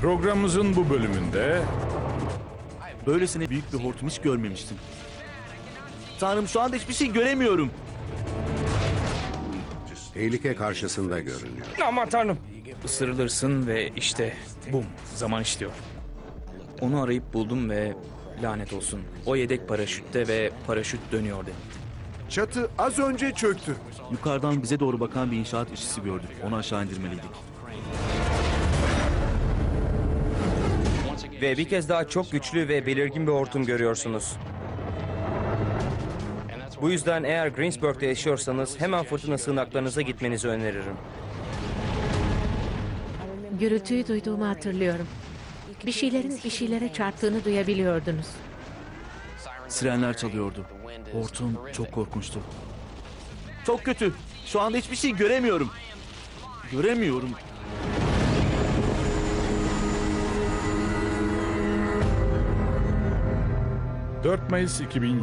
Programımızın bu bölümünde Böylesine büyük bir hortum hiç görmemiştim. Tanrım, şu anda hiçbir şey göremiyorum. Tehlike karşısında görünüyor. Aman tanrım. Isırılırsın ve işte bum, zaman işliyor. Onu arayıp buldum ve lanet olsun. O yedek paraşütte ve paraşüt dönüyor demek. Çatı az önce çöktü. Yukarıdan bize doğru bakan bir inşaat işçisi gördük. Onu aşağı indirmeliydik. Ve bir kez daha çok güçlü ve belirgin bir hortum görüyorsunuz. Bu yüzden eğer Greensburg'da yaşıyorsanız hemen fırtına sığınaklarınıza gitmenizi öneririm. Gürültüyü duyduğumu hatırlıyorum. Bir şeylerin bir şeylere çarptığını duyabiliyordunuz. Sirenler çalıyordu. Hortum çok korkunçtu. Çok kötü. Şu anda hiçbir şey göremiyorum. Göremiyorum. ...4 Mayıs 2007.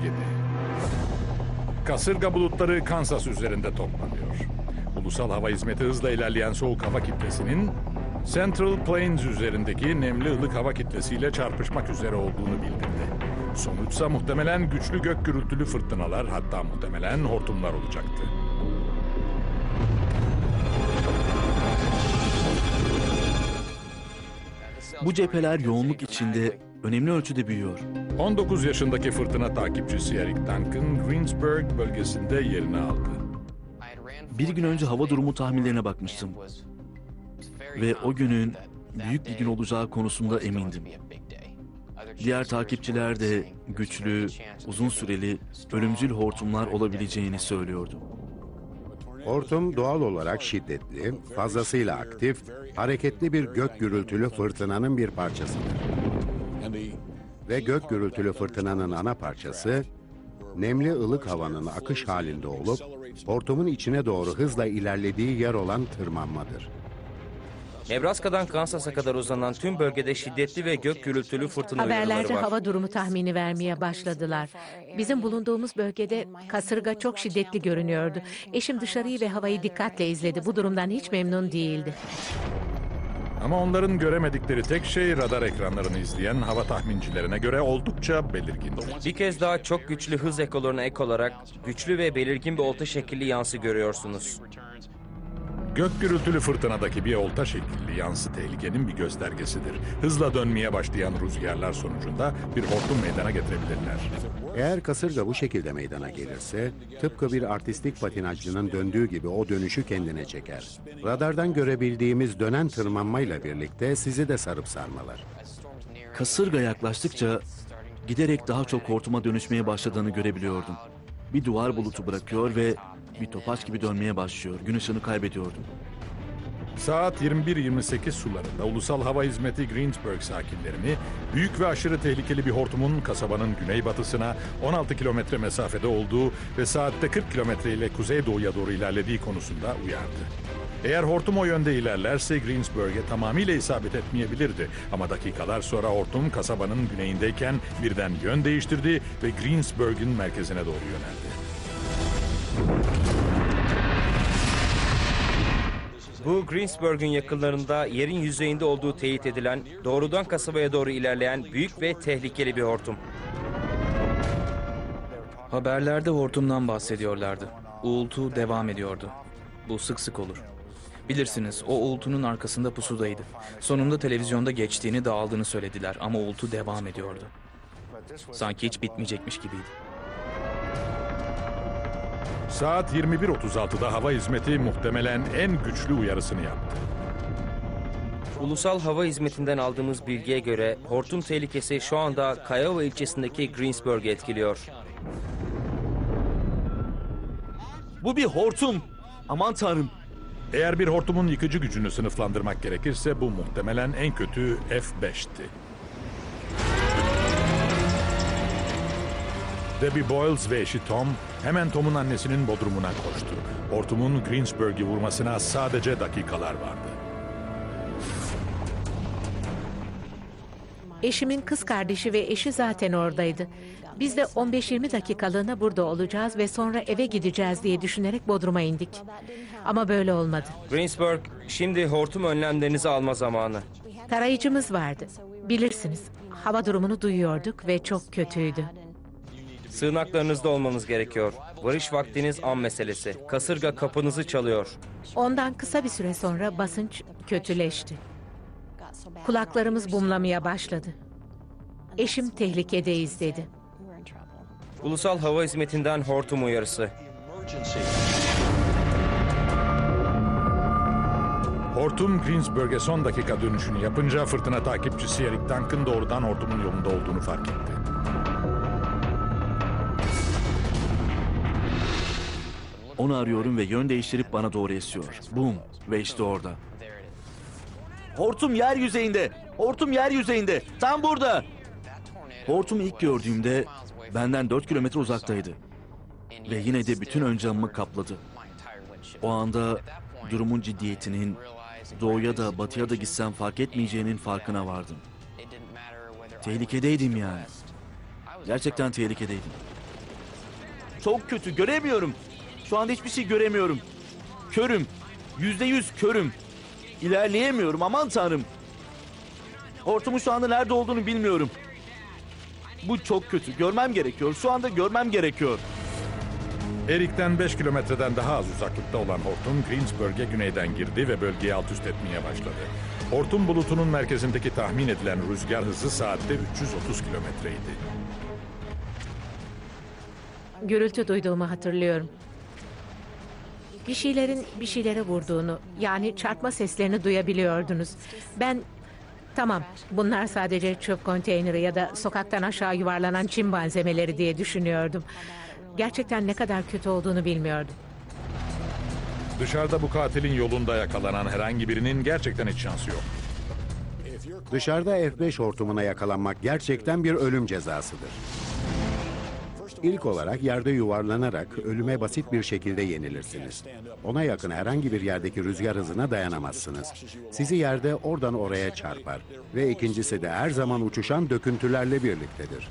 Kasırga bulutları Kansas üzerinde toplanıyor. Ulusal Hava Hizmeti hızla ilerleyen soğuk hava kitlesinin... ...Central Plains üzerindeki nemli ılık hava kitlesiyle çarpışmak üzere olduğunu bildirdi. Sonuçsa muhtemelen güçlü gök gürültülü fırtınalar, hatta muhtemelen hortumlar olacaktı. Bu cepheler yoğunluk içinde önemli ölçüde büyüyor. 19 yaşındaki fırtına takipçisi Eric Duncan, Greensburg bölgesinde yerini aldı. Bir gün önce hava durumu tahminlerine bakmıştım. Ve o günün büyük bir gün olacağı konusunda emindim. Diğer takipçiler de güçlü, uzun süreli, ölümcül hortumlar olabileceğini söylüyordu. Hortum doğal olarak şiddetli, fazlasıyla aktif, hareketli bir gök gürültülü fırtınanın bir parçasıdır. Ve gök gürültülü fırtınanın ana parçası, nemli ılık havanın akış halinde olup, hortumun içine doğru hızla ilerlediği yer olan tırmanmadır. Nebraska'dan Kansas'a kadar uzanan tüm bölgede şiddetli ve gök gürültülü fırtına uyarıları Haberlerde var. hava durumu tahmini vermeye başladılar. Bizim bulunduğumuz bölgede kasırga çok şiddetli görünüyordu. Eşim dışarıyı ve havayı dikkatle izledi. Bu durumdan hiç memnun değildi. Ama onların göremedikleri tek şey radar ekranlarını izleyen hava tahmincilerine göre oldukça belirgindi. Bir kez daha çok güçlü hız ekolarına ek olarak güçlü ve belirgin bir olta şekilli yansı görüyorsunuz. Gök gürültülü fırtınadaki bir olta şekilli yansı tehlikenin bir göstergesidir. Hızla dönmeye başlayan rüzgarlar sonucunda bir hortum meydana getirebilirler. Eğer kasırga bu şekilde meydana gelirse, tıpkı bir artistik patinajcının döndüğü gibi o dönüşü kendine çeker. Radardan görebildiğimiz dönen tırmanmayla birlikte sizi de sarıp sarmalar. Kasırga yaklaştıkça giderek daha çok hortuma dönüşmeye başladığını görebiliyordum. Bir duvar bulutu bırakıyor ve bir topaç gibi dönmeye başlıyor. Gün ışığını kaybediyordum. Saat 21:28 sularında Ulusal Hava Hizmeti Greensburg sakinlerini büyük ve aşırı tehlikeli bir hortumun kasabanın güneybatısına 16 kilometre mesafede olduğu ve saatte 40 kilometre ile kuzeydoğuya doğru ilerlediği konusunda uyardı. Eğer hortum o yönde ilerlerse Greensburg'e tamamıyla isabet etmeyebilirdi. Ama dakikalar sonra hortum kasabanın güneyindeyken birden yön değiştirdi ve Greensburg'un merkezine doğru yöneldi. Bu Greensburg'un yakınlarında yerin yüzeyinde olduğu teyit edilen, doğrudan kasabaya doğru ilerleyen büyük ve tehlikeli bir hortum. Haberlerde hortumdan bahsediyorlardı. Uğultu devam ediyordu. Bu sık sık olur. Bilirsiniz, o uğultunun arkasında pusudaydı. Sonunda televizyonda geçtiğini, dağıldığını söylediler ama uğultu devam ediyordu. Sanki hiç bitmeyecekmiş gibiydi. Saat 21:36'da hava hizmeti muhtemelen en güçlü uyarısını yaptı. Ulusal Hava Hizmeti'nden aldığımız bilgiye göre hortum tehlikesi şu anda Kiowa ilçesindeki Greensburg'u etkiliyor. Bu bir hortum. Aman tanrım. Eğer bir hortumun yıkıcı gücünü sınıflandırmak gerekirse bu muhtemelen en kötü F5'ti. Debbie Boyles ve eşi Tom hemen Tom'un annesinin bodrumuna koştu. Hortumun Greensburg'u vurmasına sadece dakikalar vardı. Eşimin kız kardeşi ve eşi zaten oradaydı. Biz de 15-20 dakikalığına burada olacağız ve sonra eve gideceğiz diye düşünerek Bodrum'a indik. Ama böyle olmadı. Greensburg, şimdi hortum önlemlerinizi alma zamanı. Tarayıcımız vardı. Bilirsiniz, hava durumunu duyuyorduk ve çok kötüydü. Sığınaklarınızda olmanız gerekiyor. Varış vaktiniz an meselesi. Kasırga kapınızı çalıyor. Ondan kısa bir süre sonra basınç kötüleşti. Kulaklarımız bumlamaya başladı. Eşim tehlikedeyiz dedi. Ulusal Hava Hizmeti'nden hortum uyarısı. Hortum Greensburg'e son dakika dönüşünü yapınca fırtına takipçisi Eric Duncan doğrudan hortumun yolunda olduğunu fark etti. Onu arıyorum ve yön değiştirip bana doğru esiyor. Bum ve işte orada. Hortum yer yüzeyinde. Hortum yer yüzeyinde. Tam burada. Hortumu ilk gördüğümde benden 4 kilometre uzaktaydı. Ve yine de bütün ön camımı kapladı. O anda durumun ciddiyetinin doğuya da batıya da gitsem fark etmeyeceğinin farkına vardım. Tehlikedeydim yani. Gerçekten tehlikedeydim. Çok kötü, göremiyorum. Şu anda hiçbir şey göremiyorum. Körüm. %100 körüm. İlerleyemiyorum, aman tanrım. Hortumun şu anda nerede olduğunu bilmiyorum. Bu çok kötü. Görmem gerekiyor. Şu anda görmem gerekiyor. Eric'ten 5 kilometreden daha az uzaklıkta olan hortum Greensburg'e güneyden girdi ve bölgeyi alt üst etmeye başladı. Hortum bulutunun merkezindeki tahmin edilen rüzgar hızı saatte 330 kilometreydi. Gürültü duyduğumu hatırlıyorum. Bir şeylerin bir şeylere vurduğunu, yani çarpma seslerini duyabiliyordunuz. Tamam, bunlar sadece çöp konteyneri ya da sokaktan aşağı yuvarlanan çim malzemeleri diye düşünüyordum. Gerçekten ne kadar kötü olduğunu bilmiyordum. Dışarıda bu katilin yolunda yakalanan herhangi birinin gerçekten hiç şansı yok. Dışarıda F5 hortumuna yakalanmak gerçekten bir ölüm cezasıdır. İlk olarak yerde yuvarlanarak ölüme basit bir şekilde yenilirsiniz. Ona yakın herhangi bir yerdeki rüzgar hızına dayanamazsınız. Sizi yerde oradan oraya çarpar. Ve ikincisi de her zaman uçuşan döküntülerle birliktedir.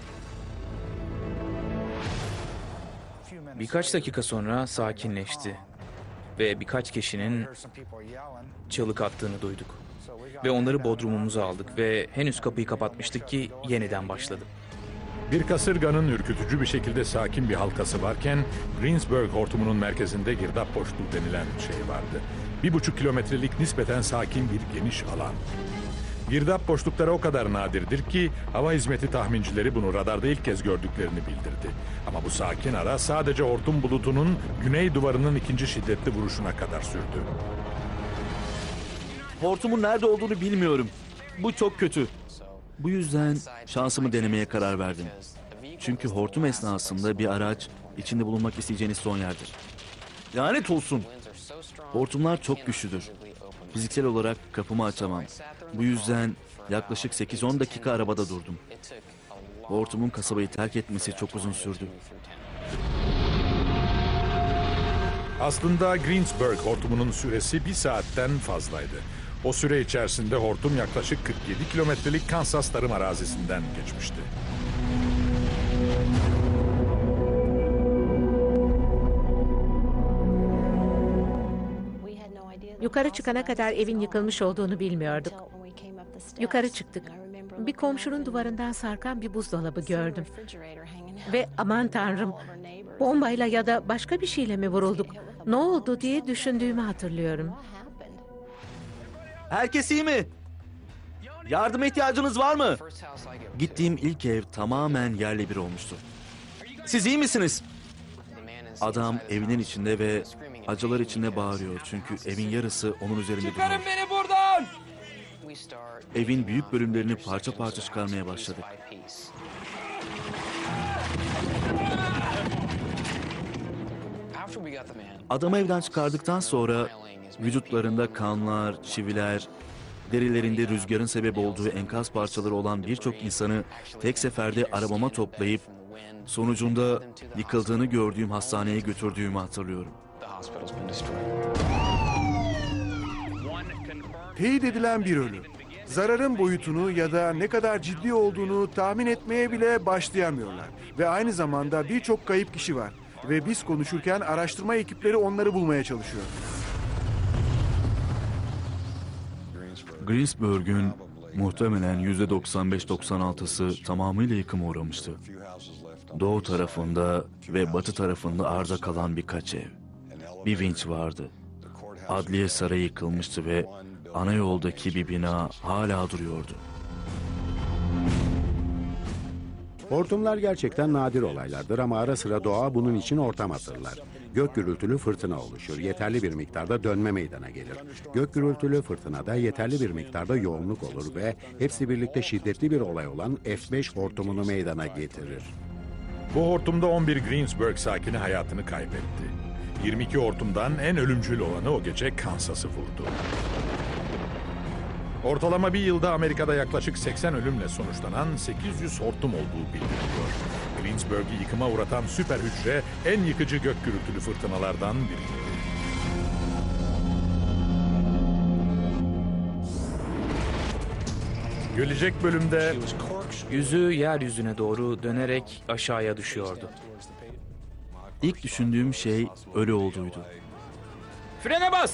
Birkaç dakika sonra sakinleşti ve birkaç kişinin çığlık attığını duyduk. Ve onları bodrumumuza aldık ve henüz kapıyı kapatmıştık ki yeniden başladı. Bir kasırganın ürkütücü bir şekilde sakin bir halkası varken Greensburg hortumunun merkezinde girdap boşluğu denilen şey vardı. 1,5 kilometrelik nispeten sakin bir geniş alan. Girdap boşlukları o kadar nadirdir ki hava hizmeti tahmincileri bunu radarda ilk kez gördüklerini bildirdi. Ama bu sakin ara sadece hortum bulutunun güney duvarının ikinci şiddetli vuruşuna kadar sürdü. Hortumun nerede olduğunu bilmiyorum. Bu çok kötü. Bu yüzden şansımı denemeye karar verdim. Çünkü hortum esnasında bir araç içinde bulunmak isteyeceğiniz son yerdir. Lanet olsun. Hortumlar çok güçlüdür. Fiziksel olarak kapımı açamam. Bu yüzden yaklaşık 8-10 dakika arabada durdum. Hortumun kasabayı terk etmesi çok uzun sürdü. Aslında Greensburg hortumunun süresi 1 saatten fazlaydı. O süre içerisinde hortum yaklaşık 47 kilometrelik Kansas tarım arazisinden geçmişti. Yukarı çıkana kadar evin yıkılmış olduğunu bilmiyorduk. Yukarı çıktık. Bir komşunun duvarından sarkan bir buzdolabı gördüm. Ve aman tanrım, bombayla ya da başka bir şeyle mi vurulduk? Ne oldu diye düşündüğümü hatırlıyorum. Herkes iyi mi? Yardıma ihtiyacınız var mı? Gittiğim ilk ev tamamen yerle bir olmuştu. Siz iyi misiniz? Adam evinin içinde ve acılar içinde bağırıyor çünkü evin yarısı onun üzerinde duruyor. Çıkarın beni buradan! Evin büyük bölümlerini parça parça çıkarmaya başladık. Adamı evden çıkardıktan sonra vücutlarında kanlar, çiviler, derilerinde rüzgarın sebep olduğu enkaz parçaları olan birçok insanı tek seferde arabama toplayıp sonucunda yıkıldığını gördüğüm hastaneye götürdüğümü hatırlıyorum. Teyit edilen bir ölü. Zararın boyutunu ya da ne kadar ciddi olduğunu tahmin etmeye bile başlayamıyorlar. Ve aynı zamanda birçok kayıp kişi var. Ve biz konuşurken araştırma ekipleri onları bulmaya çalışıyor. Greensburg'un muhtemelen %95-96'sı tamamıyla yıkıma uğramıştı. Doğu tarafında ve batı tarafında arda kalan birkaç ev. Bir vinç vardı. Adliye sarayı yıkılmıştı ve ana yoldaki bir bina hala duruyordu. Hortumlar gerçekten nadir olaylardır ama ara sıra doğa bunun için ortam hazırlar. Gök gürültülü fırtına oluşur. Yeterli bir miktarda dönme meydana gelir. Gök gürültülü fırtınada yeterli bir miktarda yoğunluk olur ve hepsi birlikte şiddetli bir olay olan F5 hortumunu meydana getirir. Bu hortumda 11 Greensburg sakini hayatını kaybetti. 22 hortumdan en ölümcül olanı o gece Kansas'ı vurdu. Ortalama bir yılda Amerika'da yaklaşık 80 ölümle sonuçlanan 800 hortum olduğu bildiriliyor. Greensburg'u yıkıma uğratan süper hücre en yıkıcı gök gürültülü fırtınalardan biriydi. Gelecek bölümde Yüzü yeryüzüne doğru dönerek aşağıya düşüyordu. İlk düşündüğüm şey ölü olduğuydu. Frene bas!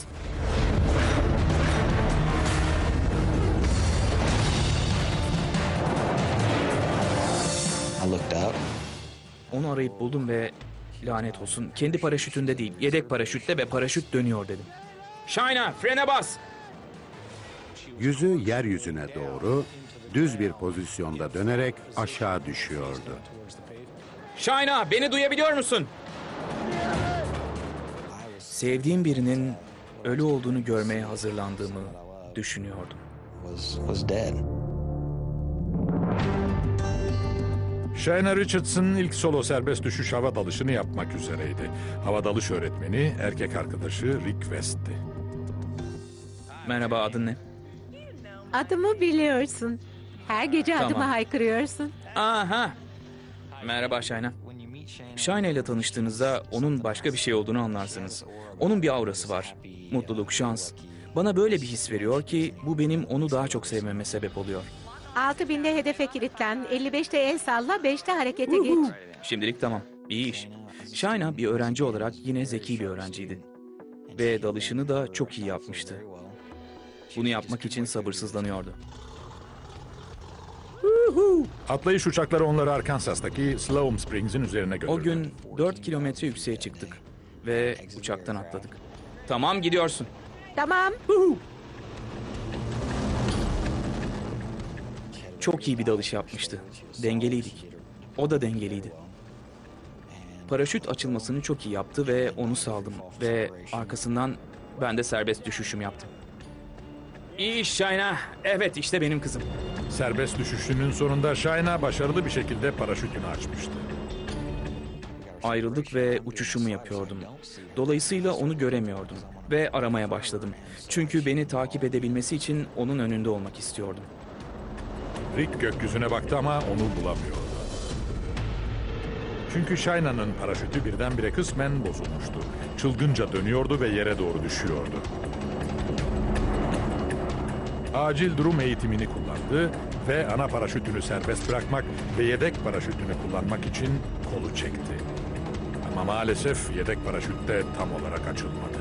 I looked out. Onu arayıp buldum ve lanet olsun kendi paraşütünde değil, yedek paraşütte ve paraşüt dönüyor dedim. Shayna, frene bas! Yüzü yeryüzüne doğru düz bir pozisyonda dönerek aşağı düşüyordu. Shayna, beni duyabiliyor musun? Sevdiğim birinin ölü olduğunu görmeye hazırlandığımı düşünüyordum. Was dead. Shayna Richardson ilk solo serbest düşüş hava dalışını yapmak üzereydi. Hava dalış öğretmeni erkek arkadaşı Rick West'ti. Merhaba, adın ne? Adımı biliyorsun. Her gece Tamam. adımı haykırıyorsun. Aha! Merhaba Shayna. Shayna ile tanıştığınızda onun başka bir şey olduğunu anlarsınız. Onun bir aurası var. Mutluluk, şans. Bana böyle bir his veriyor ki bu benim onu daha çok sevmeme sebep oluyor. 6000'de hedefe kilitlen. 55'te el salla, 5'te harekete geç. Şimdilik tamam. İyi iş. Shayna bir öğrenci olarak yine zeki bir öğrenciydi. Ve dalışını da çok iyi yapmıştı. Bunu yapmak için sabırsızlanıyordu. Atlayış uçakları onları Arkansas'taki Sloan Springs'in üzerine götürdü. O gün 4 kilometre yükseğe çıktık. Ve uçaktan atladık. Tamam, gidiyorsun. Tamam. Çok iyi bir dalış yapmıştı. Dengeliydik. O da dengeliydi. Paraşüt açılmasını çok iyi yaptı ve onu saldım. Ve arkasından ben de serbest düşüşüm yaptım. İyi iş Shayna. Evet, işte benim kızım. Serbest düşüşünün sonunda Shayna başarılı bir şekilde paraşütünü açmıştı. Ayrıldık ve uçuşumu yapıyordum. Dolayısıyla onu göremiyordum. Ve aramaya başladım. Çünkü beni takip edebilmesi için onun önünde olmak istiyordum. Rick gökyüzüne baktı ama onu bulamıyordu. Çünkü Shayna'nın paraşütü birdenbire kısmen bozulmuştu. Çılgınca dönüyordu ve yere doğru düşüyordu. Acil durum eğitimini kullandı ve ana paraşütünü serbest bırakmak ve yedek paraşütünü kullanmak için kolu çekti. Ama maalesef yedek paraşüt de tam olarak açılmadı.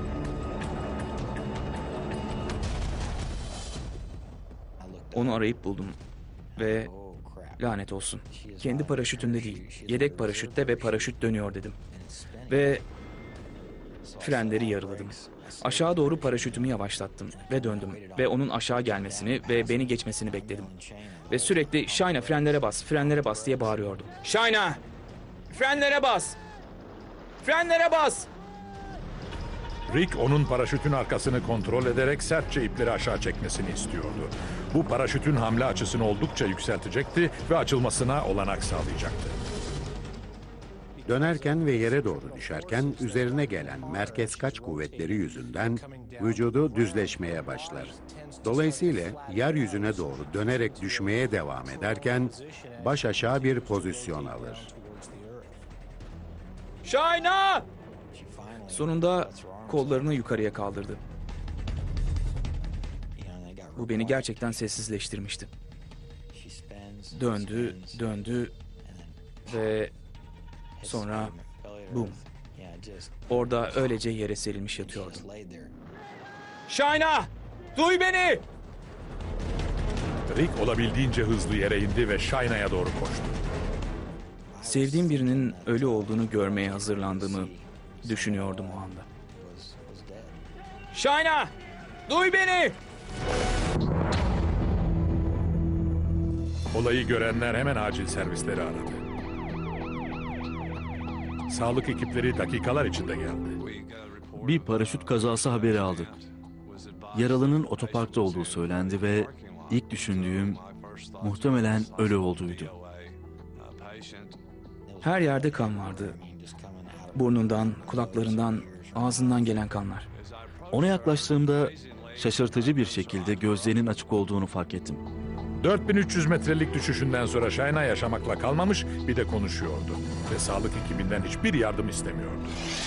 Onu arayıp buldum. Ve lanet olsun. Kendi paraşütünde değil, yedek paraşütte ve paraşüt dönüyor dedim. Ve frenleri yarıladım. Aşağı doğru paraşütümü yavaşlattım ve döndüm. Ve onun aşağı gelmesini ve beni geçmesini bekledim. Ve sürekli Shayna frenlere bas, frenlere bas diye bağırıyordum. Shayna! Frenlere bas! Frenlere bas! Rick onun paraşütün arkasını kontrol ederek sertçe ipleri aşağı çekmesini istiyordu. Bu paraşütün hamle açısını oldukça yükseltecekti ve açılmasına olanak sağlayacaktı. Dönerken ve yere doğru düşerken üzerine gelen merkez kaç kuvvetleri yüzünden vücudu düzleşmeye başlar. Dolayısıyla yeryüzüne doğru dönerek düşmeye devam ederken baş aşağı bir pozisyon alır. Shayna! Sonunda kollarını yukarıya kaldırdı. Bu beni gerçekten sessizleştirmişti. Döndü, döndü ve sonra bum. Orada öylece yere serilmiş yatıyordu. Shayna! Duy beni! Rick olabildiğince hızlı yere indi ve Shayna'ya doğru koştu. Sevdiğim birinin ölü olduğunu görmeye hazırlandığımı düşünüyordum o anda. Shayna! Duy beni! Olayı görenler hemen acil servisleri aradı. Sağlık ekipleri dakikalar içinde geldi. Bir paraşüt kazası haberi aldık. Yaralının otoparkta olduğu söylendi ve ilk düşündüğüm muhtemelen ölü olduğuydu. Her yerde kan vardı. Burnundan, kulaklarından, ağzından gelen kanlar. Ona yaklaştığımda şaşırtıcı bir şekilde gözlerinin açık olduğunu fark ettim. 4300 metrelik düşüşünden sonra Shayna yaşamakla kalmamış, bir de konuşuyordu. Ve sağlık ekibinden hiçbir yardım istemiyordu.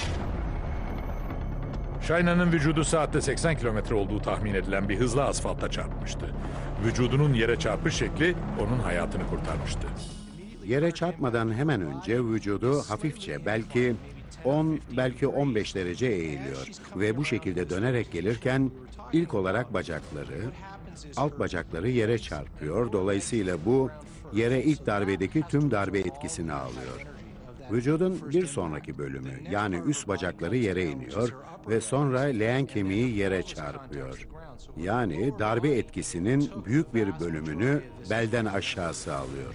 Shayna'nın vücudu saatte 80 kilometre olduğu tahmin edilen bir hızla asfalta çarpmıştı. Vücudunun yere çarpış şekli onun hayatını kurtarmıştı. Yere çarpmadan hemen önce vücudu hafifçe belki 10 belki 15 derece eğiliyor ve bu şekilde dönerek gelirken ilk olarak bacakları, alt bacakları yere çarpıyor. Dolayısıyla bu yere ilk darbedeki tüm darbe etkisini alıyor. Vücudun bir sonraki bölümü yani üst bacakları yere iniyor ve sonra leğen kemiği yere çarpıyor. Yani darbe etkisinin büyük bir bölümünü belden aşağısı alıyor.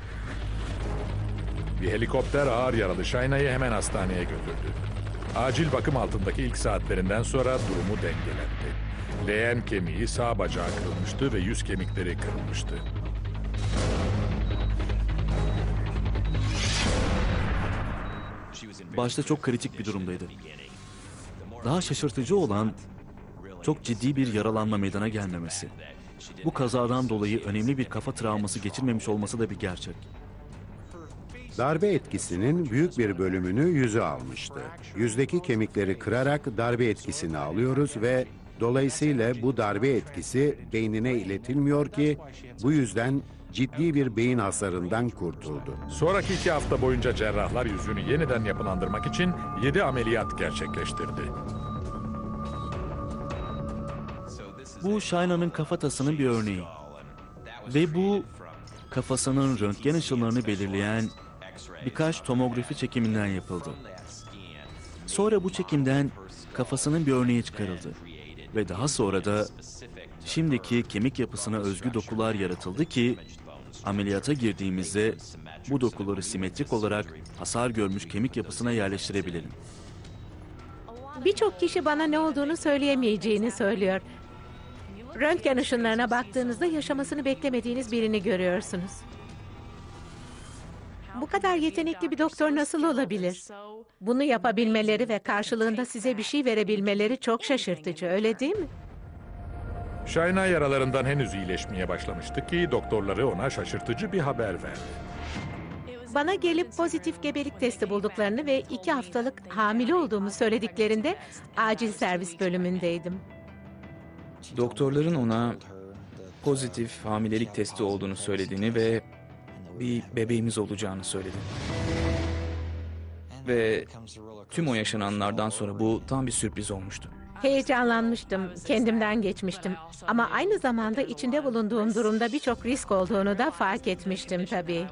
Bir helikopter ağır yaralı Shayna'yı hemen hastaneye götürdü. Acil bakım altındaki ilk saatlerinden sonra durumu dengelendi. Leğen kemiği sağ bacağı kırılmıştı ve yüz kemikleri kırılmıştı. Başta çok kritik bir durumdaydı. Daha şaşırtıcı olan çok ciddi bir yaralanma meydana gelmemesi. Bu kazadan dolayı önemli bir kafa travması geçirmemiş olması da bir gerçek. Darbe etkisinin büyük bir bölümünü yüzü almıştı. Yüzdeki kemikleri kırarak darbe etkisini alıyoruz ve dolayısıyla bu darbe etkisi beynine iletilmiyor ki bu yüzden ciddi bir beyin hasarından kurtuldu. Sonraki 2 hafta boyunca cerrahlar yüzünü yeniden yapılandırmak için 7 ameliyat gerçekleştirdi. Bu Shayna'nın kafatasının bir örneği. Ve bu kafasının röntgen ışınlarını belirleyen birkaç tomografi çekiminden yapıldı. Sonra bu çekimden kafasının bir örneği çıkarıldı. Ve daha sonra da şimdiki kemik yapısına özgü dokular yaratıldı ki ameliyata girdiğimizde bu dokuları simetrik olarak hasar görmüş kemik yapısına yerleştirebilelim. Birçok kişi bana ne olduğunu söyleyemeyeceğini söylüyor. Röntgen ışınlarına baktığınızda yaşamasını beklemediğiniz birini görüyorsunuz. Bu kadar yetenekli bir doktor nasıl olabilir? Bunu yapabilmeleri ve karşılığında size bir şey verebilmeleri çok şaşırtıcı, öyle değil mi? Shayna yaralarından henüz iyileşmeye başlamıştı ki doktorları ona şaşırtıcı bir haber verdi. Bana gelip pozitif gebelik testi bulduklarını ve 2 haftalık hamile olduğumu söylediklerinde acil servis bölümündeydim. Doktorların ona pozitif hamilelik testi olduğunu söylediğini ve bir bebeğimiz olacağını söyledi. Ve tüm o yaşananlardan sonra bu tam bir sürpriz olmuştu. Heyecanlanmıştım, kendimden geçmiştim. Ama aynı zamanda içinde bulunduğum durumda birçok risk olduğunu da fark etmiştim tabii.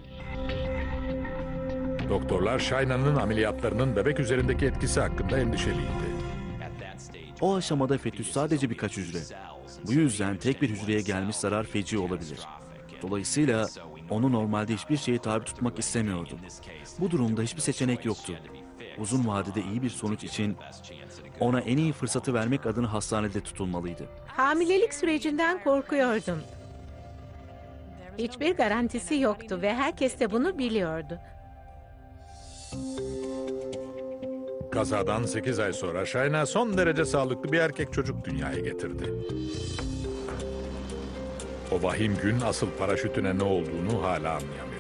Doktorlar Shayna'nın ameliyatlarının bebek üzerindeki etkisi hakkında endişeliydi. O aşamada fetüs sadece birkaç hücre. Bu yüzden tek bir hücreye gelmiş zarar feci olabilir. Dolayısıyla onu normalde hiçbir şeye tabi tutmak istemiyordu. Bu durumda hiçbir seçenek yoktu. Uzun vadede iyi bir sonuç için ona en iyi fırsatı vermek adına hastanede tutulmalıydı. Hamilelik sürecinden korkuyordum. Hiçbir garantisi yoktu ve herkes de bunu biliyordu. Kazadan 8 ay sonra Shayna son derece sağlıklı bir erkek çocuk dünyaya getirdi. O vahim gün asıl paraşütüne ne olduğunu hala anlayamıyor.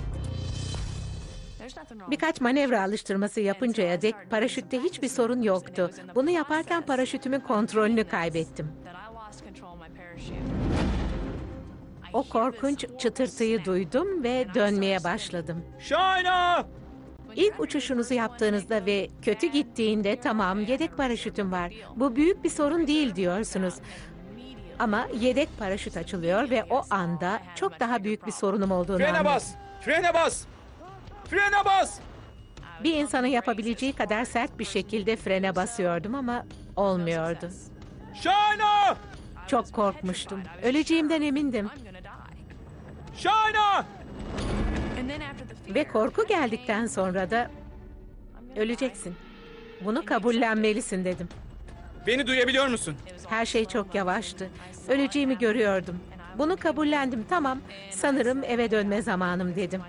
Birkaç manevra alıştırması yapıncaya dek paraşütte hiçbir sorun yoktu. Bunu yaparken paraşütümün kontrolünü kaybettim. O korkunç çıtırtıyı duydum ve dönmeye başladım. Shayna! İlk uçuşunuzu yaptığınızda ve kötü gittiğinde tamam yedek paraşütüm var. Bu büyük bir sorun değil diyorsunuz. Ama yedek paraşüt açılıyor ve o anda çok daha büyük bir sorunum olduğunu Frene anladım. bas! Frene bas! Frene bas! Bir insanın yapabileceği kadar sert bir şekilde frene basıyordum ama olmuyordu. Shayna! Çok korkmuştum. Öleceğimden emindim. Shayna! Ve korku geldikten sonra da öleceksin. Bunu kabullenmelisin dedim. Beni duyabiliyor musun? Her şey çok yavaştı. Öleceğimi görüyordum. Bunu kabullendim. Tamam, sanırım eve dönme zamanım dedim.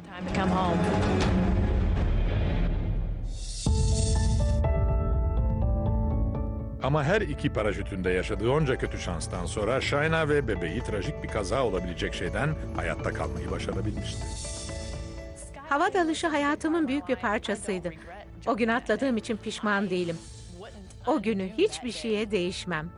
Ama her iki paraşütünde yaşadığı onca kötü şanstan sonra Shayna ve bebeği trajik bir kaza olabilecek şeyden hayatta kalmayı başarabilmişti. Hava dalışı hayatımın büyük bir parçasıydı. O gün atladığım için pişman değilim. O günü hiçbir şeye değişmem.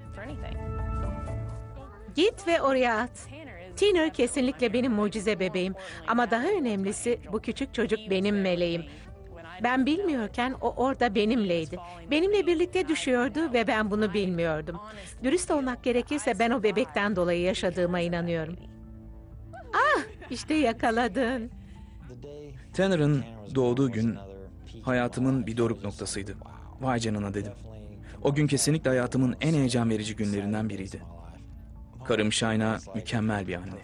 Git ve oraya at. Tanner kesinlikle benim mucize bebeğim. Ama daha önemlisi bu küçük çocuk benim meleğim. Ben bilmiyorken o orada benimleydi. Benimle birlikte düşüyordu ve ben bunu bilmiyordum. Dürüst olmak gerekirse ben o bebekten dolayı yaşadığıma inanıyorum. Ah, işte yakaladın. Tanner'ın doğduğu gün hayatımın bir doruk noktasıydı. Vay canına dedim. O gün kesinlikle hayatımın en heyecan verici günlerinden biriydi. Karım Shayna mükemmel bir anne.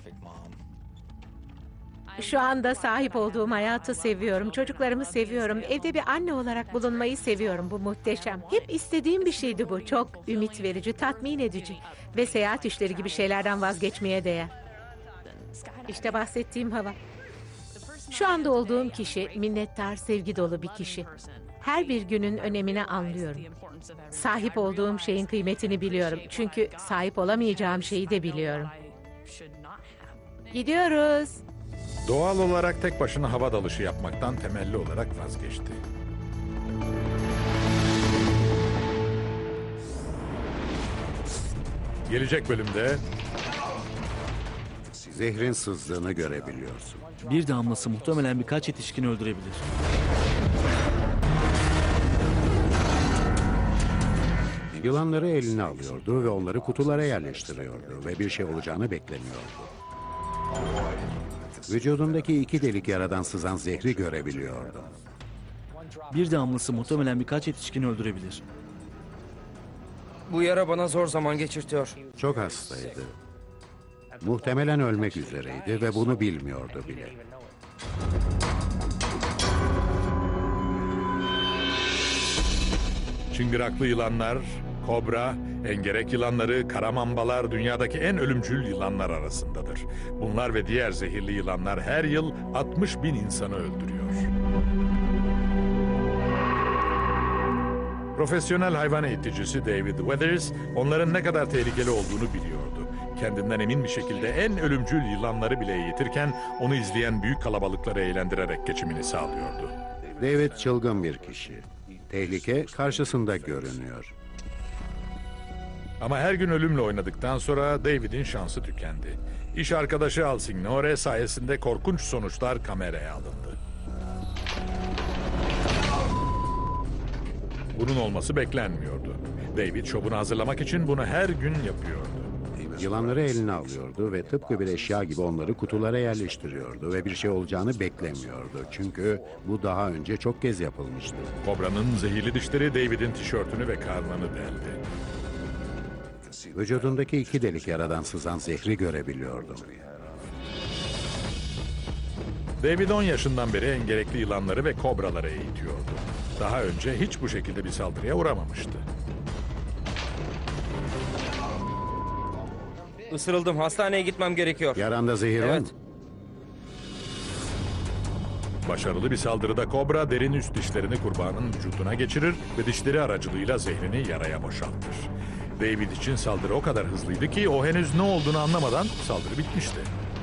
Şu anda sahip olduğum hayatı seviyorum. Çocuklarımı seviyorum. Evde bir anne olarak bulunmayı seviyorum. Bu muhteşem. Hep istediğim bir şeydi bu. Çok ümit verici, tatmin edici. Ve seyahat işleri gibi şeylerden vazgeçmeye değer. İşte bahsettiğim hava. Şu anda olduğum kişi minnettar, sevgi dolu bir kişi. Her bir günün önemini anlıyorum. Sahip olduğum şeyin kıymetini biliyorum. Çünkü sahip olamayacağım şeyi de biliyorum. Gidiyoruz. Doğal olarak tek başına hava dalışı yapmaktan temelli olarak vazgeçti. Gelecek bölümde Zehrin sızdığını görebiliyorsun. Bir damlası muhtemelen birkaç yetişkini öldürebilir. Yılanları eline alıyordu ve onları kutulara yerleştiriyordu ve bir şey olacağını beklemiyordu. Vücudundaki iki delik yaradan sızan zehri görebiliyordu. Bir damlası muhtemelen birkaç yetişkini öldürebilir. Bu yara bana zor zaman geçirtiyor. Çok hastaydı. Muhtemelen ölmek üzereydi ve bunu bilmiyordu bile. çıngıraklı yılanlar, kobra, engerek yılanları, karamambalar dünyadaki en ölümcül yılanlar arasındadır. Bunlar ve diğer zehirli yılanlar her yıl 60 bin insanı öldürüyor. Profesyonel hayvan eğiticisi David Weathers, onların ne kadar tehlikeli olduğunu biliyordu. Kendinden emin bir şekilde en ölümcül yılanları bile eğitirken onu izleyen büyük kalabalıkları eğlendirerek geçimini sağlıyordu. David çılgın bir kişi. Tehlike karşısında görünüyor. Ama her gün ölümle oynadıktan sonra David'in şansı tükendi. İş arkadaşı Alsignore sayesinde korkunç sonuçlar kameraya alındı. Bunun olması beklenmiyordu. David şovunu hazırlamak için bunu her gün yapıyordu. Yılanları eline alıyordu ve tıpkı bir eşya gibi onları kutulara yerleştiriyordu ve bir şey olacağını beklemiyordu. Çünkü bu daha önce çok kez yapılmıştı. Kobra'nın zehirli dişleri David'in tişörtünü ve karnını deldi. Vücudundaki iki delik yaradan sızan zehri görebiliyordum. David 10 yaşından beri engerekli yılanları ve kobraları eğitiyordu. Daha önce hiç bu şekilde bir saldırıya uğramamıştı. Isırıldım. Hastaneye gitmem gerekiyor. Yaranda zehir var mı? Evet. Başarılı bir saldırıda kobra derin üst dişlerini kurbanın vücuduna geçirir ve dişleri aracılığıyla zehrini yaraya boşaltır. David için saldırı o kadar hızlıydı ki o henüz ne olduğunu anlamadan saldırı bitmişti.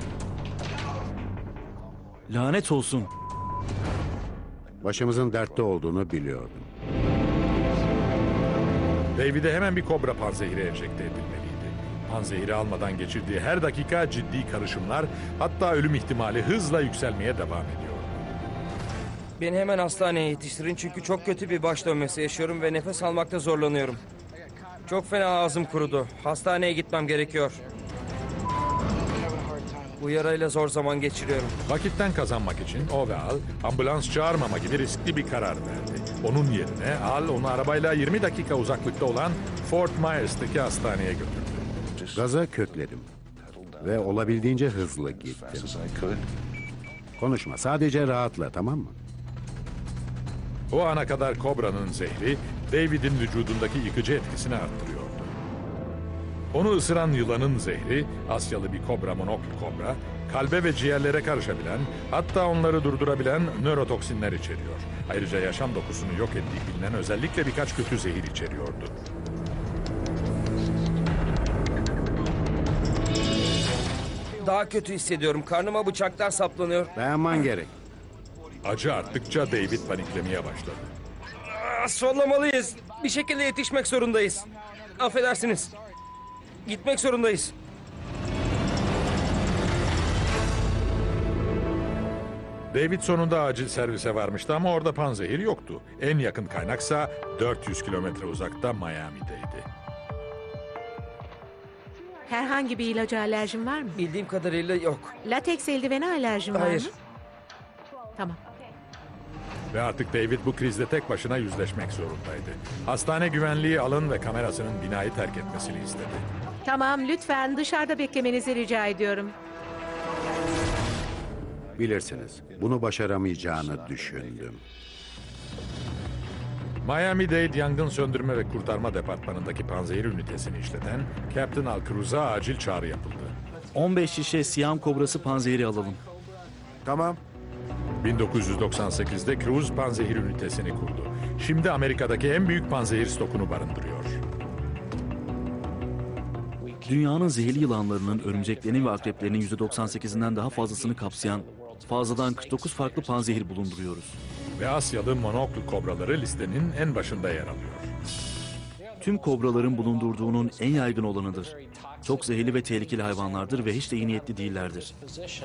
Lanet olsun. Başımızın dertte olduğunu biliyordum. David'e hemen bir kobra panzehiri enjekte edilmeliydi. panzehiri almadan geçirdiği her dakika ciddi karışımlar, hatta ölüm ihtimali hızla yükselmeye devam ediyor. Beni hemen hastaneye yetiştirin çünkü çok kötü bir baş dönmesi yaşıyorum ve nefes almakta zorlanıyorum. Çok fena ağzım kurudu. Hastaneye gitmem gerekiyor. Bu yarayla zor zaman geçiriyorum. Vakitten kazanmak için o ve Al ambulans çağırmama gibi riskli bir karar verdi. Onun yerine Al onu arabayla 20 dakika uzaklıkta olan Fort Myers'taki hastaneye götürdü. Gaza kökledim ve olabildiğince hızlı gittim. Konuşma, sadece rahatla, tamam mı? O ana kadar kobranın zehri David'in vücudundaki yıkıcı etkisini arttırıyordu. Onu ısıran yılanın zehri, Asyalı bir kobra, monoklu kobra, kalbe ve ciğerlere karışabilen, hatta onları durdurabilen nörotoksinler içeriyor. Ayrıca yaşam dokusunu yok ettiği bilinen özellikle birkaç kötü zehir içeriyordu. Daha kötü hissediyorum. Karnıma bıçaklar saplanıyor. Dayanman gerek. Acı arttıkça David paniklemeye başladı. Sollamalıyız. Bir şekilde yetişmek zorundayız. Affedersiniz. Gitmek zorundayız. David sonunda acil servise varmıştı ama orada panzehir yoktu. En yakın kaynaksa 400 kilometre uzakta Miami'deydi. Herhangi bir ilaca alerjin var mı? Bildiğim kadarıyla yok. Lateks eldivene alerjin var Hayır. mı? Tamam. Ve artık David bu krizle tek başına yüzleşmek zorundaydı. Hastane güvenliği Al'ın ve kamerasının binayı terk etmesini istedi. Tamam, lütfen dışarıda beklemenizi rica ediyorum. Bilirsiniz, bunu başaramayacağını düşündüm. Miami-Dade Yangın Söndürme ve Kurtarma Departmanı'ndaki panzehir ünitesini işleten Captain Al Cruz'a acil çağrı yapıldı. 15 şişe Siyam kobrası panzehiri alalım. Tamam. 1998'de Cruz panzehir ünitesini kurdu. Şimdi Amerika'daki en büyük panzehir stokunu barındırıyor. Dünyanın zehirli yılanlarının, örümceklerinin ve akreplerinin %98'inden daha fazlasını kapsayan fazladan 49 farklı panzehir bulunduruyoruz. Ve Asyalı monoklu kobraları listenin en başında yer alıyor. Tüm kobraların bulundurduğunun en yaygın olanıdır. Çok zehirli ve tehlikeli hayvanlardır ve hiç de iyi niyetli değillerdir.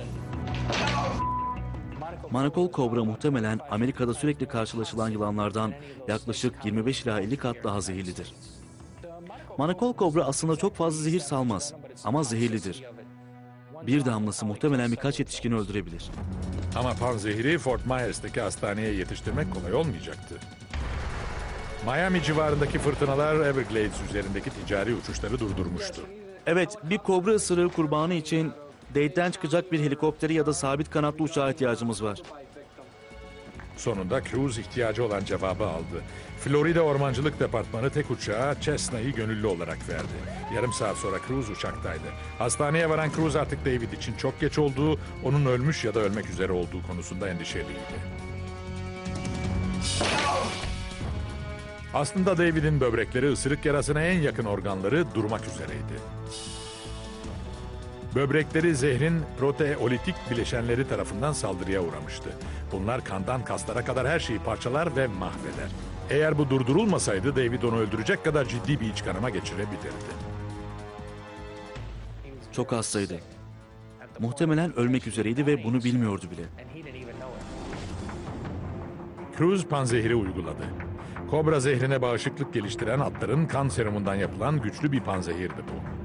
Manakol kobra muhtemelen Amerika'da sürekli karşılaşılan yılanlardan yaklaşık 25 ila 50 kat daha zehirlidir. Manakol kobra aslında çok fazla zehir salmaz ama zehirlidir. Bir damlası muhtemelen birkaç yetişkini öldürebilir. Ama panzehiri Fort Myers'taki hastaneye yetiştirmek kolay olmayacaktı. Miami civarındaki fırtınalar Everglades üzerindeki ticari uçuşları durdurmuştu. Evet, bir kobra ısırığı kurbanı için Dade'den çıkacak bir helikopteri ya da sabit kanatlı uçağa ihtiyacımız var. Sonunda Cruz ihtiyacı olan cevabı aldı. Florida Ormancılık Departmanı tek uçağa Cessna'yı gönüllü olarak verdi. Yarım saat sonra Cruz uçaktaydı. Hastaneye varan Cruz artık David için çok geç olduğu, onun ölmüş ya da ölmek üzere olduğu konusunda endişeliydi. Aslında David'in böbrekleri ısırık yarasına en yakın organları durmak üzereydi. Böbrekleri zehrin proteolitik bileşenleri tarafından saldırıya uğramıştı. Bunlar kandan kaslara kadar her şeyi parçalar ve mahveder. Eğer bu durdurulmasaydı David onu öldürecek kadar ciddi bir iç kanama geçirebilirdi. Çok hastaydı. Muhtemelen ölmek üzereydi ve bunu bilmiyordu bile. Cruz panzehiri uyguladı. Kobra zehrine bağışıklık geliştiren atların kan serumundan yapılan güçlü bir panzehirdi bu.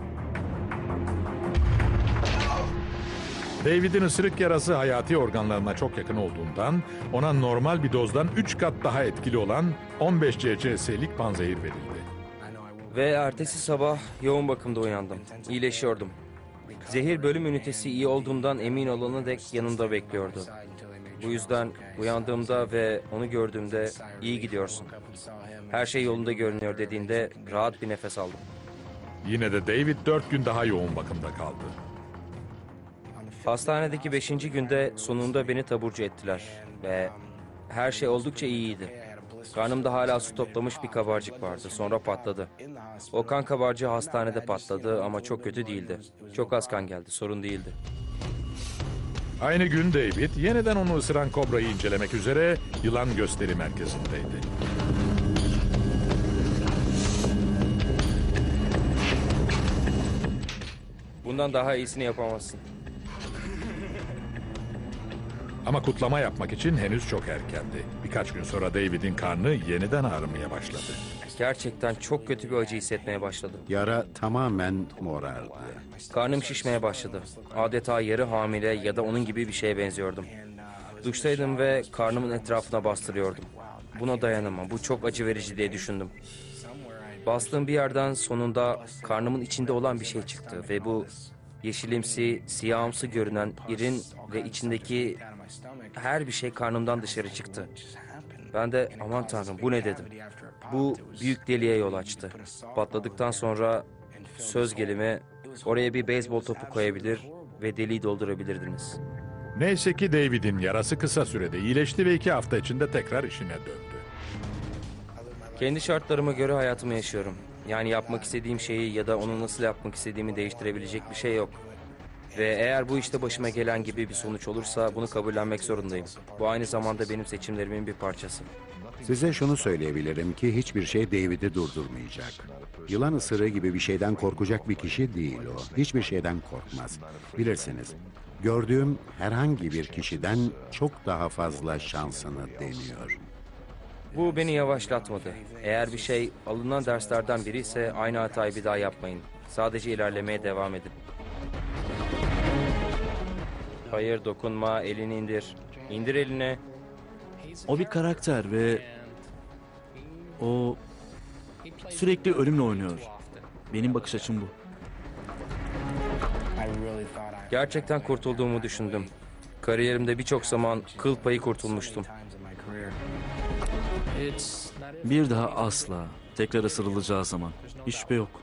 David'in ısırık yarası hayati organlarına çok yakın olduğundan ona normal bir dozdan 3 kat daha etkili olan 15 CCS'lik panzehir verildi. Ve ertesi sabah yoğun bakımda uyandım. İyileşiyordum. Zehir bölüm ünitesi iyi olduğumdan emin olana dek yanımda bekliyordu. Bu yüzden uyandığımda ve onu gördüğümde iyi gidiyorsun, her şey yolunda görünüyor dediğinde rahat bir nefes aldım. Yine de David 4 gün daha yoğun bakımda kaldı. Hastanedeki 5. günde sonunda beni taburcu ettiler ve her şey oldukça iyiydi. Karnımda hala su toplamış bir kabarcık vardı. Sonra patladı. O kan kabarcığı hastanede patladı ama çok kötü değildi. Çok az kan geldi. Sorun değildi. Aynı gün David yeniden onu ısıran kobrayı incelemek üzere yılan gösteri merkezindeydi. Bundan daha iyisini yapamazsın. Ama kutlama yapmak için henüz çok erkendi. Birkaç gün sonra David'in karnı yeniden ağrımaya başladı. Gerçekten çok kötü bir acı hissetmeye başladım. Yara tamamen morardı. Karnım şişmeye başladı. Adeta yarı hamile ya da onun gibi bir şeye benziyordum. Duştaydım ve karnımın etrafına bastırıyordum. Buna dayanamam, bu çok acı verici diye düşündüm. Bastığım bir yerden sonunda karnımın içinde olan bir şey çıktı ve bu yeşilimsi, siyahımsı görünen irin ve içindeki her bir şey karnımdan dışarı çıktı. Ben de aman tanrım bu ne dedim. Bu büyük deliğe yol açtı. Patladıktan sonra söz gelimi oraya bir beyzbol topu koyabilir ve deliği doldurabilirdiniz. Neyse ki David'in yarası kısa sürede iyileşti ve 2 hafta içinde tekrar işine döndü. Kendi şartlarıma göre hayatımı yaşıyorum. Yani yapmak istediğim şeyi ya da onu nasıl yapmak istediğimi değiştirebilecek bir şey yok. Ve eğer bu işte başıma gelen gibi bir sonuç olursa bunu kabullenmek zorundayım. Bu aynı zamanda benim seçimlerimin bir parçası. Size şunu söyleyebilirim ki hiçbir şey David'i durdurmayacak. Yılan ısırığı gibi bir şeyden korkacak bir kişi değil o. Hiçbir şeyden korkmaz. Bilirsiniz, gördüğüm herhangi bir kişiden çok daha fazla şansını deniyor. Bu beni yavaşlatmadı. Eğer bir şey alınan derslerden biri ise aynı hatayı bir daha yapmayın. Sadece ilerlemeye devam edin. Hayır dokunma, elini indir. İndir elini. O bir karakter ve o sürekli ölümle oynuyor. Benim bakış açım bu. Gerçekten kurtulduğumu düşündüm. Kariyerimde birçok zaman kıl payı kurtulmuştum. Bir daha asla tekrar ısırılacağı zaman. Hiç şüphe yok.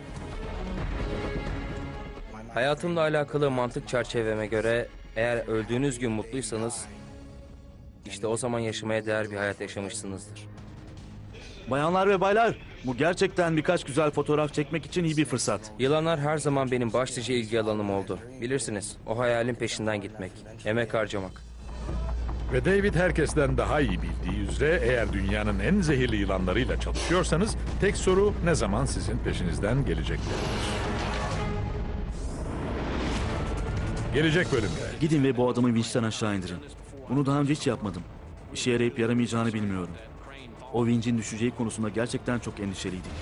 Hayatımla alakalı mantık çerçeveme göre eğer öldüğünüz gün mutluysanız işte o zaman yaşamaya değer bir hayat yaşamışsınızdır. Bayanlar ve baylar, bu gerçekten birkaç güzel fotoğraf çekmek için iyi bir fırsat. Yılanlar her zaman benim başlıca ilgi alanım oldu. Bilirsiniz, o hayalin peşinden gitmek, emek harcamak. Ve David herkesten daha iyi bildiği üzere eğer dünyanın en zehirli yılanlarıyla çalışıyorsanız tek soru ne zaman sizin peşinizden gelecekleridir. Gelecek bölümde. Gidin ve bu adamı vinçten aşağı indirin. Bunu daha önce hiç yapmadım. İşe yarayıp yaramayacağını bilmiyorum. O vincin düşeceği konusunda gerçekten çok endişeliydik.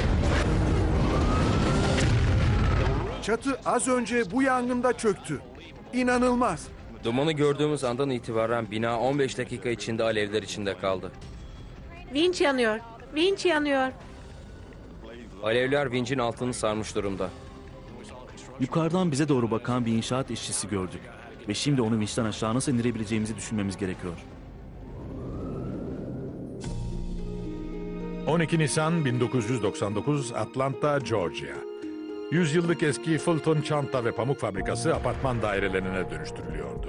Çatı az önce bu yangında çöktü. İnanılmaz. Dumanı gördüğümüz andan itibaren bina 15 dakika içinde alevler içinde kaldı. Vinç yanıyor. Vinç yanıyor. Alevler vincin altını sarmış durumda. Yukarıdan bize doğru bakan bir inşaat işçisi gördük. Ve şimdi onu vinçten aşağı nasıl indirebileceğimizi düşünmemiz gerekiyor. 12 Nisan 1999 Atlanta, Georgia. 100 yıllık eski Fulton Çanta ve Pamuk Fabrikası apartman dairelerine dönüştürülüyordu.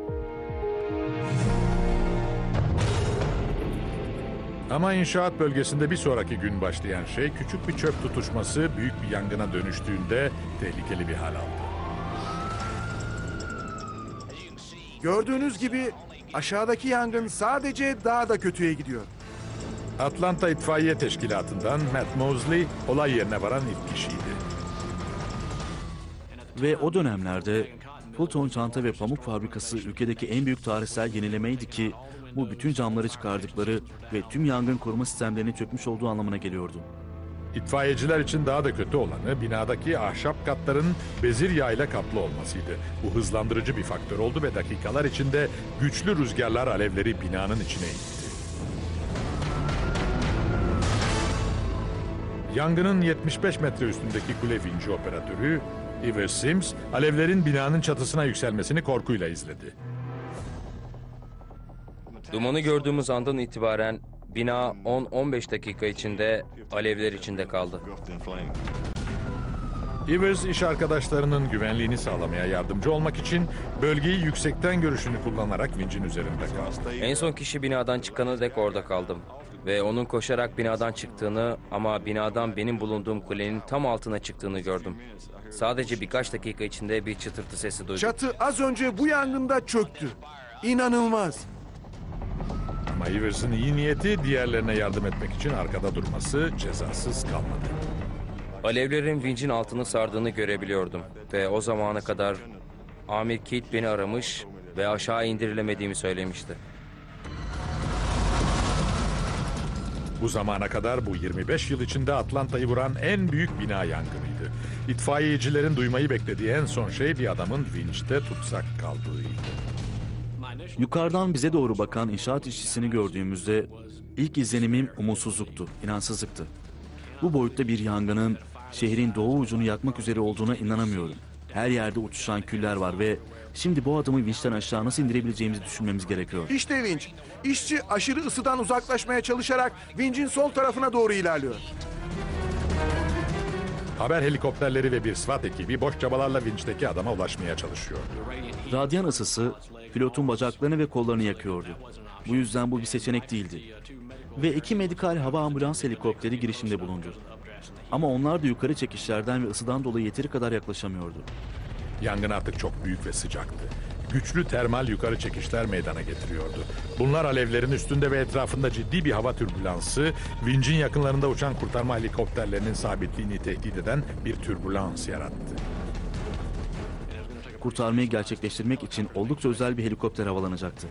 Ama inşaat bölgesinde bir sonraki gün başlayan şey küçük bir çöp tutuşması büyük bir yangına dönüştüğünde tehlikeli bir hal aldı. Gördüğünüz gibi aşağıdaki yangın sadece daha da kötüye gidiyor. Atlanta İtfaiye Teşkilatı'ndan Matt Mosley olay yerine varan ilk kişiydi. Ve o dönemlerde Fulton Çanta ve Pamuk Fabrikası ülkedeki en büyük tarihsel yenilemeydi ki bu bütün camları çıkardıkları ve tüm yangın koruma sistemlerinin çökmüş olduğu anlamına geliyordu. İtfaiyeciler için daha da kötü olanı binadaki ahşap katların bezir yağıyla kaplı olmasıydı. Bu hızlandırıcı bir faktör oldu ve dakikalar içinde güçlü rüzgarlar alevleri binanın içine itti. Yangının 75 metre üstündeki kule vinci operatörü Iver Sims, alevlerin binanın çatısına yükselmesini korkuyla izledi. Dumanı gördüğümüz andan itibaren bina 10-15 dakika içinde alevler içinde kaldı. Ivers iş arkadaşlarının güvenliğini sağlamaya yardımcı olmak için bölgeyi yüksekten görüşünü kullanarak vincin üzerinde kaldı. En son kişi binadan çıkana dek orada kaldım. Ve onun koşarak binadan çıktığını ama binadan benim bulunduğum kulenin tam altına çıktığını gördüm. Sadece birkaç dakika içinde bir çıtırtı sesi duydum. Çatı az önce bu yangında çöktü. İnanılmaz. Ama Ivers'ın iyi niyeti diğerlerine yardım etmek için arkada durması cezasız kalmadı. Alevlerin vincin altını sardığını görebiliyordum. Ve o zamana kadar Amir Keith beni aramış ve aşağı indirilemediğimi söylemişti. Bu zamana kadar bu 25 yıl içinde Atlanta'yı vuran en büyük bina yangınıydı. İtfaiyecilerin duymayı beklediği en son şey bir adamın vinçte tutsak kaldığıydı. Yukarıdan bize doğru bakan inşaat işçisini gördüğümüzde ilk izlenimim umutsuzluktu, inansızlıktı. Bu boyutta bir yangının şehrin doğu ucunu yakmak üzere olduğuna inanamıyorum. Her yerde uçuşan küller var ve şimdi bu adamı vinçten aşağı nasıl indirebileceğimizi düşünmemiz gerekiyor. İşte vinç. İşçi aşırı ısıdan uzaklaşmaya çalışarak vincin sol tarafına doğru ilerliyor. Haber helikopterleri ve bir SWAT ekibi boş çabalarla vinçteki adama ulaşmaya çalışıyordu. Radyan ısısı pilotun bacaklarını ve kollarını yakıyordu. Bu yüzden bu bir seçenek değildi. Ve 2 medikal hava ambulans helikopteri girişimde bulundu. Ama onlar da yukarı çekişlerden ve ısıdan dolayı yeteri kadar yaklaşamıyordu. Yangın artık çok büyük ve sıcaktı. Güçlü termal yukarı çekişler meydana getiriyordu. Bunlar alevlerin üstünde ve etrafında ciddi bir hava türbülansı, vincin yakınlarında uçan kurtarma helikopterlerinin sabitliğini tehdit eden bir türbülans yarattı. Kurtarmayı gerçekleştirmek için oldukça özel bir helikopter havalanacaktı.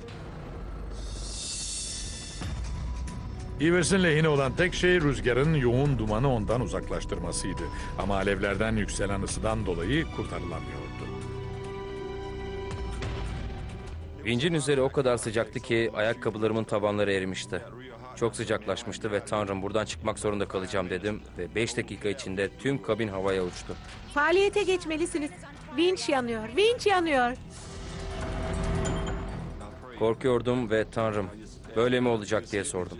Evers'in lehine olan tek şey rüzgarın yoğun dumanı ondan uzaklaştırmasıydı. Ama alevlerden yükselen ısıdan dolayı kurtarılamıyordu. Vincin üzeri o kadar sıcaktı ki ayakkabılarımın tabanları erimişti. Çok sıcaklaşmıştı ve "Tanrım, buradan çıkmak zorunda kalacağım" dedim ve 5 dakika içinde tüm kabin havaya uçtu. Faaliyete geçmelisiniz. Vinç yanıyor, vinç yanıyor. Korkuyordum ve "Tanrım, böyle mi olacak?" diye sordum.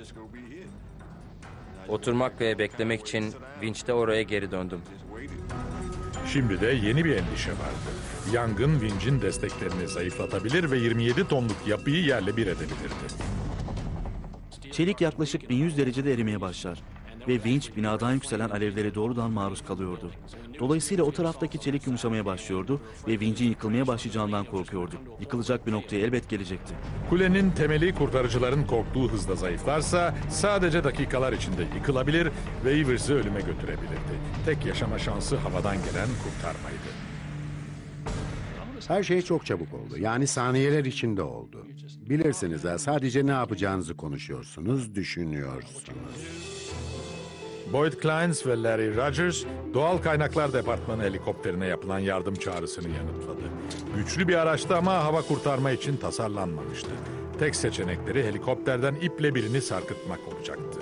Oturmak ve beklemek için vinçte oraya geri döndüm. Şimdi de yeni bir endişe vardı. Yangın vincin desteklerini zayıflatabilir ve 27 tonluk yapıyı yerle bir edebilirdi. Çelik yaklaşık 1100 derecede erimeye başlar ve vinç binadan yükselen alevlere doğrudan maruz kalıyordu. Dolayısıyla o taraftaki çelik yumuşamaya başlıyordu ve vincin yıkılmaya başlayacağından korkuyordu. Yıkılacak bir noktaya elbet gelecekti. Kulenin temeli kurtarıcıların korktuğu hızda zayıflarsa sadece dakikalar içinde yıkılabilir ve Evers'ı ölüme götürebilirdi. Tek yaşama şansı havadan gelen kurtarmaydı. Her şey çok çabuk oldu. Yani saniyeler içinde oldu. Bilirsiniz ha, sadece ne yapacağınızı konuşuyorsunuz, düşünüyorsunuz. Boyd Kleins ve Larry Rogers, Doğal Kaynaklar Departmanı helikopterine yapılan yardım çağrısını yanıtladı. Güçlü bir araçtı ama hava kurtarma için tasarlanmamıştı. Tek seçenekleri helikopterden iple birini sarkıtmak olacaktı.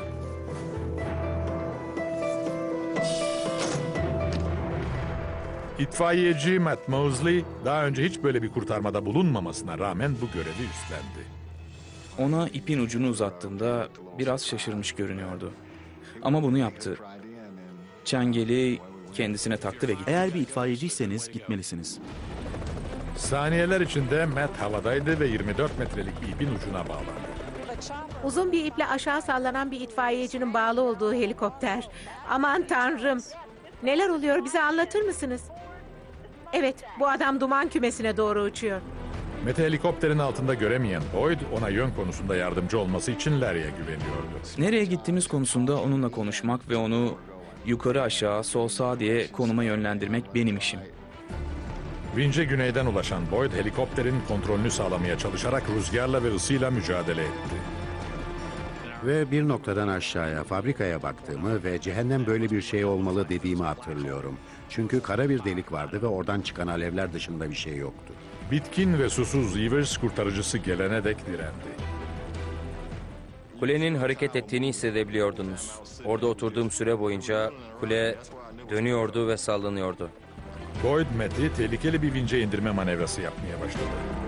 İtfaiyeci Matt Mosley, daha önce hiç böyle bir kurtarmada bulunmamasına rağmen bu görevi üstlendi. Ona ipin ucunu uzattığımda biraz şaşırmış görünüyordu. Ama bunu yaptı. Çengeli kendisine taktı ve gitti. Eğer bir itfaiyeciyseniz gitmelisiniz. Saniyeler içinde Matt havadaydı ve 24 metrelik bir ipin ucuna bağlandı. Uzun bir iple aşağı sallanan bir itfaiyecinin bağlı olduğu helikopter. Aman tanrım. Neler oluyor, bize anlatır mısınız? Evet, bu adam duman kümesine doğru uçuyor. Matt'i helikopterin altında göremeyen Boyd, ona yön konusunda yardımcı olması için Larry'e güveniyordu. Nereye gittiğimiz konusunda onunla konuşmak ve onu yukarı aşağı, sol sağ diye konuma yönlendirmek benim işim. Vinç'e güneyden ulaşan Boyd, helikopterin kontrolünü sağlamaya çalışarak rüzgarla ve ısıyla mücadele etti. Ve bir noktadan aşağıya, fabrikaya baktığımı ve cehennem böyle bir şey olmalı dediğimi hatırlıyorum. Çünkü kara bir delik vardı ve oradan çıkan alevler dışında bir şey yoktu. Bitkin ve susuz Evers kurtarıcısı gelene dek direndi. Kulenin hareket ettiğini hissedebiliyordunuz. Orada oturduğum süre boyunca kule dönüyordu ve sallanıyordu. Boyd, Matt'i tehlikeli bir vinçe indirme manevrası yapmaya başladı.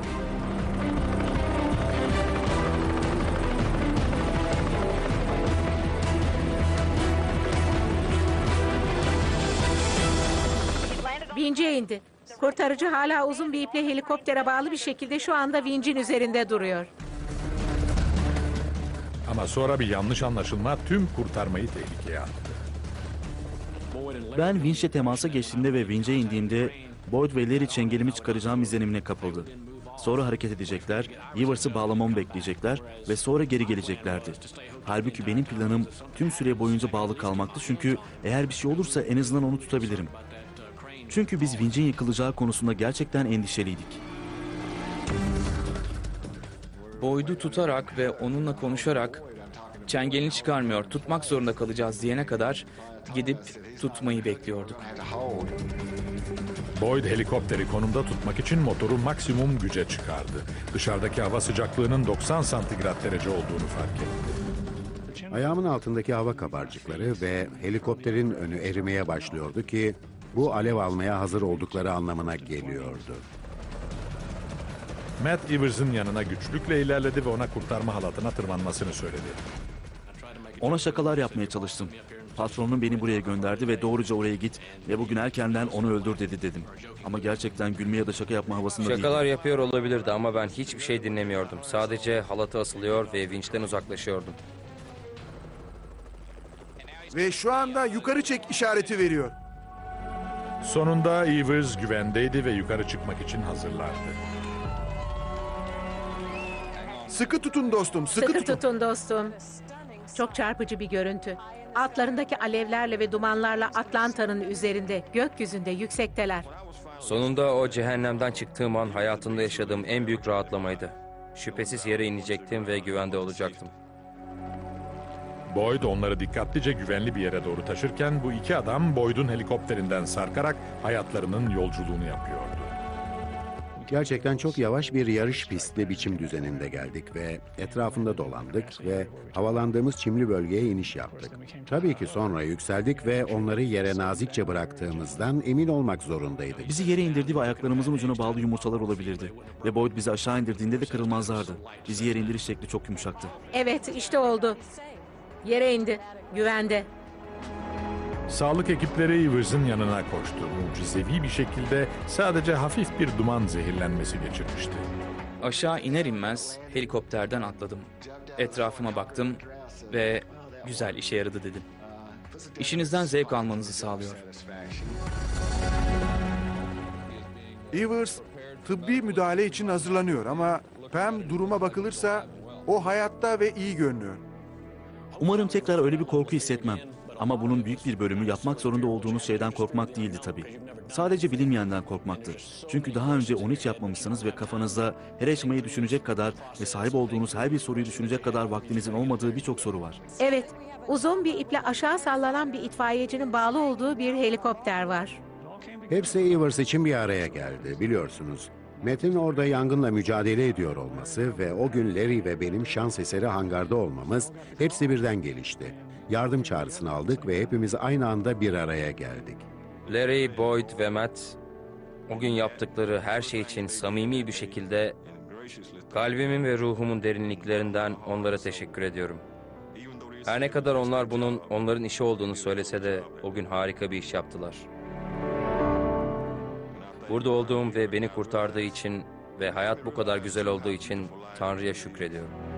Vinç'e indi. Kurtarıcı hala uzun bir iple helikoptere bağlı bir şekilde şu anda vincin üzerinde duruyor. Ama sonra bir yanlış anlaşılma tüm kurtarmayı tehlikeye attı. Ben vinçle temasa geçtiğimde ve vinçe indiğimde Boyd ve Larry çengelimi çıkaracağım izlenimine kapıldı. Sonra hareket edecekler, Evans'ı bağlamamı bekleyecekler ve sonra geri geleceklerdi. Halbuki benim planım tüm süre boyunca bağlı kalmaktı çünkü eğer bir şey olursa en azından onu tutabilirim. Çünkü biz vincin yıkılacağı konusunda gerçekten endişeliydik. Boyd'u tutarak ve onunla konuşarak çengelini çıkarmıyor, tutmak zorunda kalacağız diyene kadar gidip tutmayı bekliyorduk. Boyd helikopteri konumda tutmak için motoru maksimum güce çıkardı. Dışarıdaki hava sıcaklığının 90 santigrat derece olduğunu fark etti. Ayağımın altındaki hava kabarcıkları ve helikopterin önü erimeye başlıyordu ki bu alev almaya hazır oldukları anlamına geliyordu. Matt Evans'ın yanına güçlükle ilerledi ve ona kurtarma halatına tırmanmasını söyledi. Ona şakalar yapmaya çalıştım. Patronum beni buraya gönderdi ve doğruca oraya git ve bugün erkenden onu öldür dedi dedim. Ama gerçekten gülme ya da şaka yapma havasında değildim. Şakalar yapıyor olabilirdi ama ben hiçbir şey dinlemiyordum. Sadece halatı asılıyor ve vinçten uzaklaşıyordum. Ve şu anda yukarı çek işareti veriyor. Sonunda Evans güvendeydi ve yukarı çıkmak için hazırlandı. Sıkı tutun dostum, sıkı Sıkı tutun. tutun dostum. Çok çarpıcı bir görüntü. Altlarındaki alevlerle ve dumanlarla Atlanta'nın üzerinde, gökyüzünde, yüksekteler. Sonunda o cehennemden çıktığım an hayatımda yaşadığım en büyük rahatlamaydı. Şüphesiz yere inecektim ve güvende olacaktım. Boyd onları dikkatlice güvenli bir yere doğru taşırken bu iki adam Boyd'un helikopterinden sarkarak hayatlarının yolculuğunu yapıyordu. Gerçekten çok yavaş bir yarış pisti biçim düzeninde geldik ve etrafında dolandık ve havalandığımız çimli bölgeye iniş yaptık. Tabii ki sonra yükseldik ve onları yere nazikçe bıraktığımızdan emin olmak zorundaydık. Bizi yere indirdi ve ayaklarımızın ucuna bağlı yumurtalar olabilirdi. Ve Boyd bizi aşağı indirdiğinde de kırılmazlardı. Bizi yere indiriş şekli çok yumuşaktı. Evet, işte oldu. Yere indi, güvende. Sağlık ekipleri Evans'ın yanına koştu. Mucizevi bir şekilde sadece hafif bir duman zehirlenmesi geçirmişti. Aşağı iner inmez helikopterden atladım. Etrafıma baktım ve güzel, işe yaradı dedim. İşinizden zevk almanızı sağlıyor. Evers tıbbi müdahale için hazırlanıyor ama Pam duruma bakılırsa o hayatta ve iyi görünüyor. Umarım tekrar öyle bir korku hissetmem. Ama bunun büyük bir bölümü yapmak zorunda olduğunuz şeyden korkmak değildi tabii. Sadece bilinmeyenden korkmaktı. Çünkü daha önce onu hiç yapmamışsınız ve kafanızda her aşamayı düşünecek kadar ve sahip olduğunuz her bir soruyu düşünecek kadar vaktinizin olmadığı birçok soru var. Evet, uzun bir iple aşağı sallanan bir itfaiyecinin bağlı olduğu bir helikopter var. Hepsi Evers için bir araya geldi, biliyorsunuz. Matt'in orada yangınla mücadele ediyor olması ve o gün Larry ve benim şans eseri hangarda olmamız hepsi birden gelişti. Yardım çağrısını aldık ve hepimiz aynı anda bir araya geldik. Larry, Boyd ve Matt o gün yaptıkları her şey için samimi bir şekilde kalbimin ve ruhumun derinliklerinden onlara teşekkür ediyorum. Her ne kadar onlar bunun onların işi olduğunu söylese de o gün harika bir iş yaptılar. Burada olduğum ve beni kurtardığı için ve hayat bu kadar güzel olduğu için Tanrı'ya şükrediyorum.